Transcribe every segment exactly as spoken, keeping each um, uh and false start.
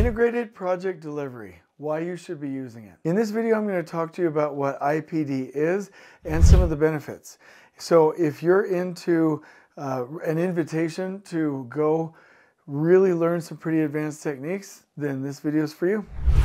Integrated project delivery, why you should be using it. In this video, I'm going to talk to you about what I P D is and some of the benefits. So if you're into uh, an invitation to go really learn some pretty advanced techniques, then this video is for you.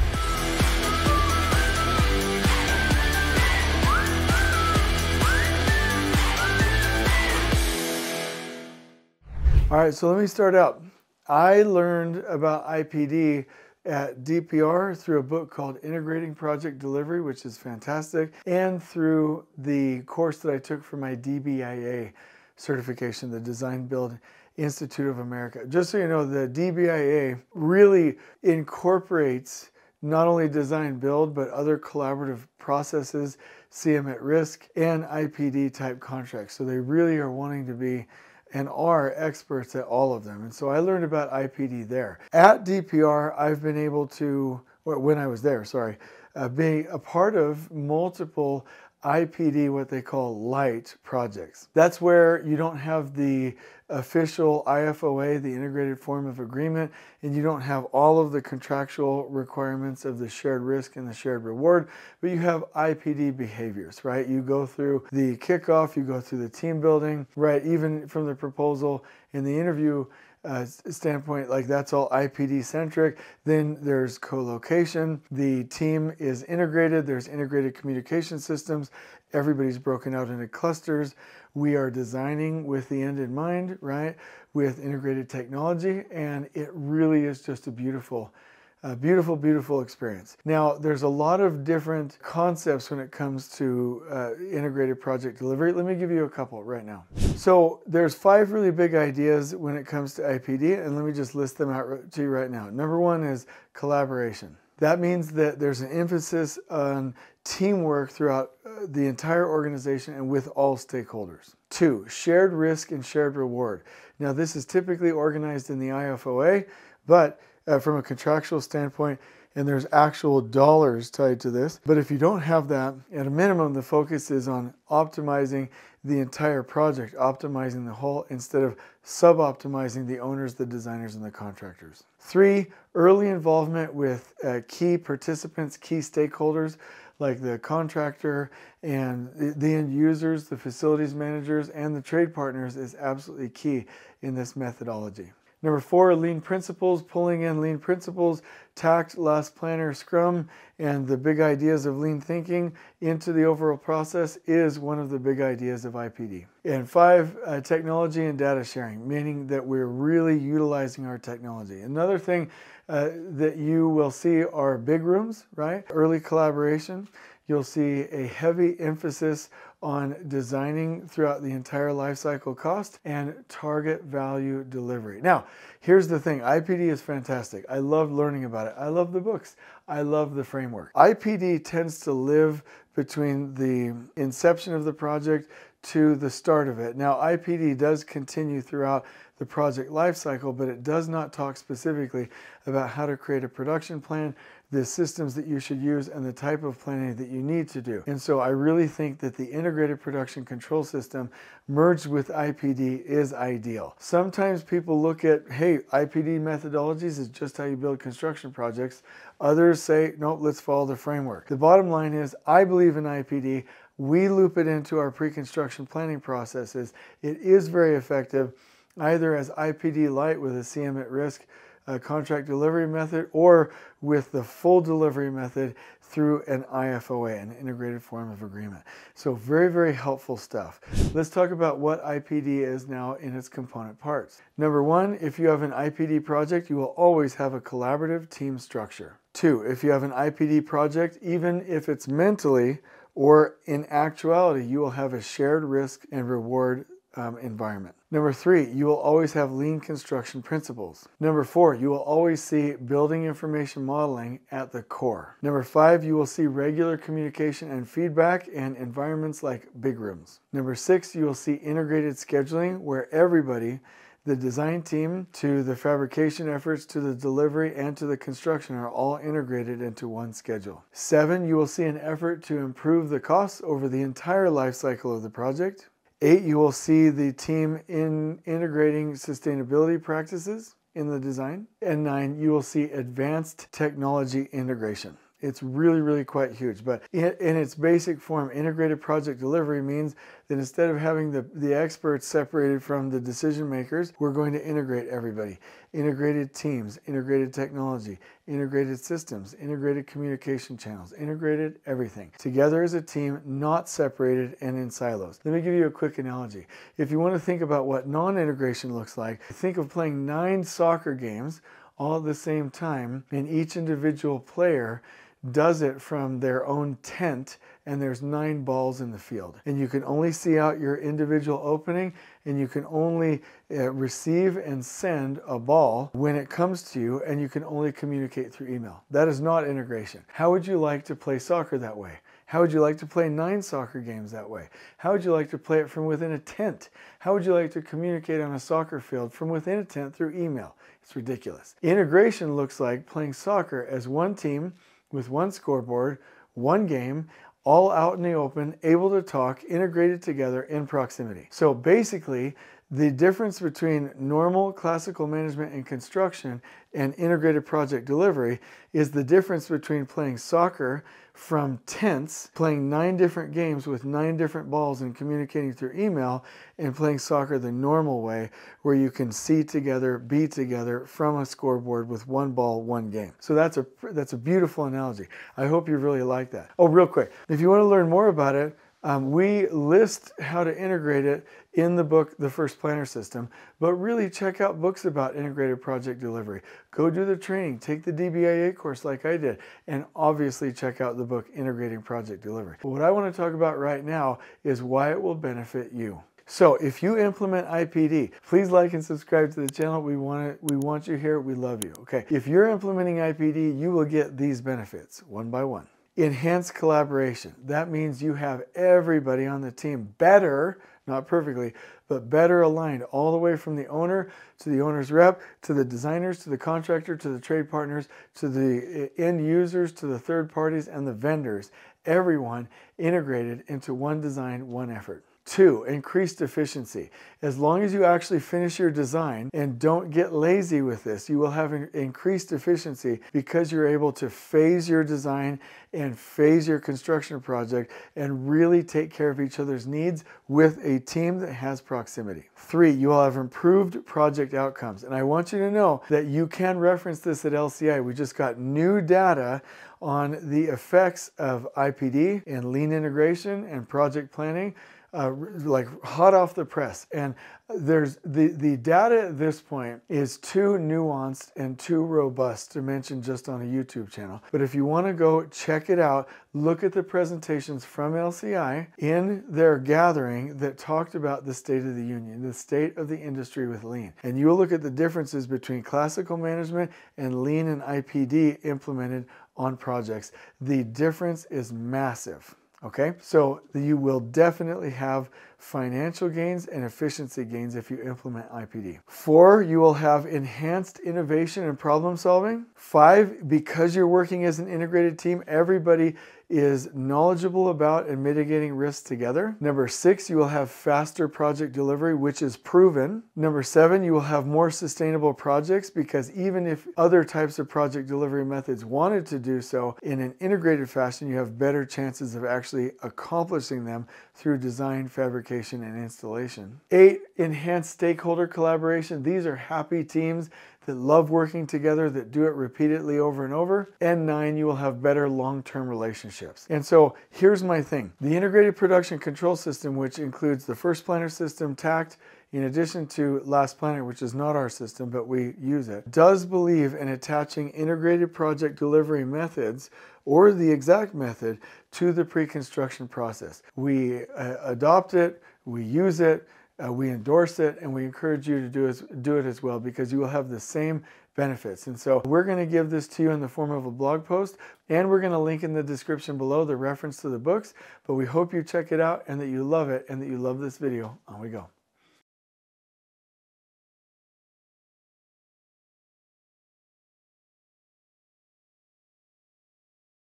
All right, so let me start out. I learned about I P D at D P R through a book called Integrating Project Delivery, which is fantastic, and through the course that I took for my D B I A certification, the Design Build Institute of America. Just so you know, the D B I A really incorporates not only design build, but other collaborative processes, C M at risk, and I P D type contracts. So they really are wanting to be and are experts at all of them. And so I learned about I P D there. At D P R, I've been able to, or when I was there, sorry, uh, be a part of multiple I P D, what they call light projects. That's where you don't have the official I F O A, the integrated form of agreement, and you don't have all of the contractual requirements of the shared risk and the shared reward, but you have I P D behaviors, right? You go through the kickoff, you go through the team building, right? Even from the proposal and the interview Uh, standpoint, like that's all I P D centric. Then there's co-location. The team is integrated. There's integrated communication systems. Everybody's broken out into clusters. We are designing with the end in mind, right? With integrated technology, and it really is just a beautiful A beautiful, beautiful experience. Now, there's a lot of different concepts when it comes to uh, integrated project delivery. Let me give you a couple right now. So there's five really big ideas when it comes to I P D, and let me just list them out to you right now. Number one is collaboration. That means that there's an emphasis on teamwork throughout uh, the entire organization and with all stakeholders. Two, shared risk and shared reward. Now, this is typically organized in the I F O A, but Uh, from a contractual standpoint, and there's actual dollars tied to this. But if you don't have that, at a minimum, the focus is on optimizing the entire project, optimizing the whole, instead of sub-optimizing the owners, the designers, and the contractors. Three, early involvement with uh, key participants, key stakeholders, like the contractor and the end users, the facilities managers, and the trade partners is absolutely key in this methodology. Number four, lean principles, pulling in lean principles, tact, last planner, scrum, and the big ideas of lean thinking into the overall process is one of the big ideas of I P D. And five, uh, technology and data sharing, meaning that we're really utilizing our technology. Another thing uh, that you will see are big rooms, right? Early collaboration. You'll see a heavy emphasis on designing throughout the entire life cycle cost and target value delivery. Now, here's the thing. I P D is fantastic. I love learning about it. I love the books. I love the framework. I P D tends to live between the inception of the project to the start of it. Now, I P D does continue throughout the project life cycle, but it does not talk specifically about how to create a production plan, the systems that you should use, and the type of planning that you need to do. And so I really think that the integrated production control system merged with I P D is ideal. Sometimes people look at, hey, I P D methodologies is just how you build construction projects. Others say, nope, let's follow the framework. The bottom line is, I believe in I P D. We loop it into our pre-construction planning processes. It is very effective, either as I P D light with a C M at risk uh, contract delivery method, or with the full delivery method through an I F O A, an integrated form of agreement. So very, very helpful stuff. Let's talk about what I P D is now in its component parts. Number one, if you have an I P D project, you will always have a collaborative team structure. Two, if you have an I P D project, even if it's mentally or in actuality, you will have a shared risk and reward um, environment. Number three, you will always have lean construction principles. Number four, you will always see building information modeling at the core. Number five, you will see regular communication and feedback and environments like big rooms. Number six, you will see integrated scheduling where everybody, the design team to the fabrication efforts to the delivery and to the construction, are all integrated into one schedule. Seven, you will see an effort to improve the costs over the entire life cycle of the project. Eight, you will see the team in integrating sustainability practices. in the design. And nine, you will see advanced technology integration. It's really, really quite huge. But in, in its basic form, integrated project delivery means that instead of having the, the experts separated from the decision makers, we're going to integrate everybody. Integrated teams, integrated technology, integrated systems, integrated communication channels, integrated everything. Together as a team, not separated and in silos. Let me give you a quick analogy. If you want to think about what non-integration looks like, think of playing nine soccer games all at the same time, and each individual player does it from their own tent, and there's nine balls in the field. And you can only see out your individual opening, and you can only uh, receive and send a ball when it comes to you, and you can only communicate through email. That is not integration. How would you like to play soccer that way? How would you like to play nine soccer games that way? How would you like to play it from within a tent? How would you like to communicate on a soccer field from within a tent through email? It's ridiculous. Integration looks like playing soccer as one team with one scoreboard, one game, all out in the open, able to talk, integrated together in proximity. So basically, the difference between normal classical management and construction and integrated project delivery is the difference between playing soccer from tents, playing nine different games with nine different balls and communicating through email, and playing soccer the normal way where you can see together, be together from a scoreboard with one ball, one game. So that's a, that's a beautiful analogy. I hope you really like that. Oh, real quick, if you want to learn more about it, Um, we list how to integrate it in the book, The First Planner System, but really check out books about integrated project delivery. Go do the training, take the D B I A course like I did, and obviously check out the book, Integrating Project Delivery. But what I want to talk about right now is why it will benefit you. So if you implement I P D, please like and subscribe to the channel. We want it, we want you here. We love you. Okay. If you're implementing I P D, you will get these benefits one by one. Enhanced collaboration. That means you have everybody on the team better, not perfectly, but better aligned all the way from the owner to the owner's rep, to the designers, to the contractor, to the trade partners, to the end users, to the third parties and the vendors. Everyone integrated into one design, one effort. Two, increased efficiency. As long as you actually finish your design and don't get lazy with this, you will have increased efficiency because you're able to phase your design and phase your construction project and really take care of each other's needs with a team that has proximity. Three, you will have improved project outcomes. And I want you to know that you can reference this at L C I. We just got new data on the effects of I P D and lean integration and project planning. Uh, like hot off the press, and there's the the data at this point is too nuanced and too robust to mention just on a YouTube channel. But if you want to go check it out, look at the presentations from L C I in their gathering that talked about the state of the union, the state of the industry with lean, and you'll look at the differences between classical management and lean and I P D implemented on projects. The difference is massive. Okay, so you will definitely have financial gains and efficiency gains if you implement I P D. Four, you will have enhanced innovation and problem solving. Five, because you're working as an integrated team, everybody is knowledgeable about and mitigating risks together. Number six, you will have faster project delivery, which is proven. Number seven, you will have more sustainable projects because even if other types of project delivery methods wanted to do so in an integrated fashion, you have better chances of actually accomplishing them through design, fabrication, and installation. Eight, enhanced stakeholder collaboration. These are happy teams that love working together, that do it repeatedly over and over. And nine, you will have better long-term relationships. And so here's my thing. The integrated production control system, which includes the First Planner system, TACT, in addition to Last Planner, which is not our system, but we use it, does believe in attaching integrated project delivery methods or the exact method to the pre-construction process. We uh, adopt it, we use it, Uh, we endorse it, and we encourage you to do, as, do it as well because you will have the same benefits. And so we're going to give this to you in the form of a blog post, and we're going to link in the description below the reference to the books. But we hope you check it out and that you love it and that you love this video. On we go.